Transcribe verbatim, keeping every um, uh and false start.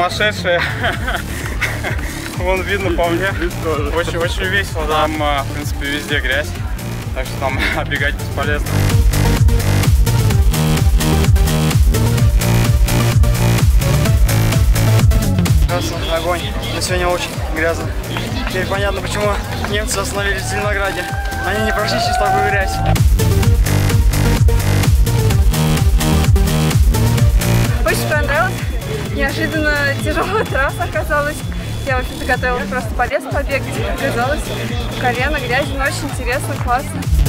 сумасшедшие. Вон видно по мне. Очень-очень весело. Там, в принципе, везде грязь. Так что там бегать бесполезно. Красный огонь. Но сегодня очень грязно. Теперь понятно, почему немцы остановились в Зеленограде. Они не прошли через такую грязь. Очень понравилось. Неожиданно тяжелая трасса оказалась. Я вообще-то готовилась просто по лесу побегать. Оказалось, колено, грязь, но очень интересно, классно.